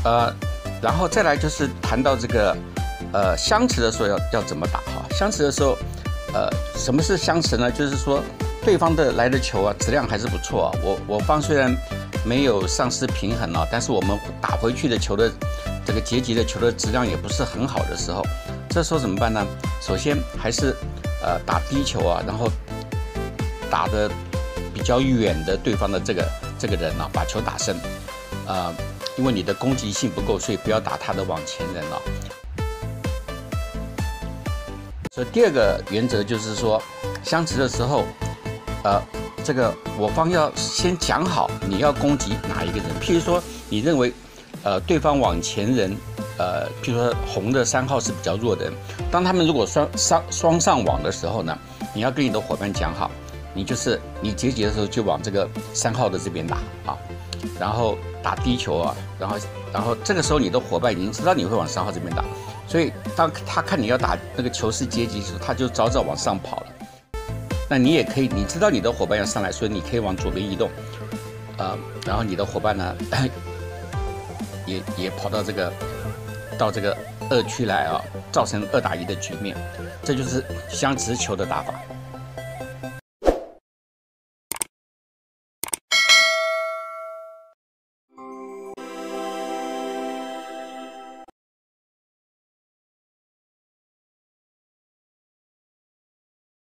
然后再来就是谈到这个相持的时候要怎么打哈？相持的时候，什么是相持呢？就是说对方来的球啊，质量还是不错啊。我方虽然没有丧失平衡啊，但是我们打回去的球的这个截击的球的质量也不是很好的时候，这时候怎么办呢？首先还是打低球啊，然后打得比较远的对方的这个人啊，把球打深，因为你的攻击性不够，所以不要打他的往前人啊。所以第二个原则就是说，相持的时候，这个我方要先讲好你要攻击哪一个人。譬如说，你认为对方往前人，譬如说红的3号是比较弱的人，当他们如果双上网的时候呢，你要跟你的伙伴讲好，你截击的时候就往这个3号的这边打啊，然后打低球啊，然后这个时候你的伙伴已经知道你会往3号这边打，所以当他看你要打那个球是截击的时候，他就早早往上跑了。那你也可以，你知道你的伙伴要上来，所以你可以往左边移动，然后你的伙伴呢，也跑到这个2区来啊，造成2打1的局面，这就是相持球的打法。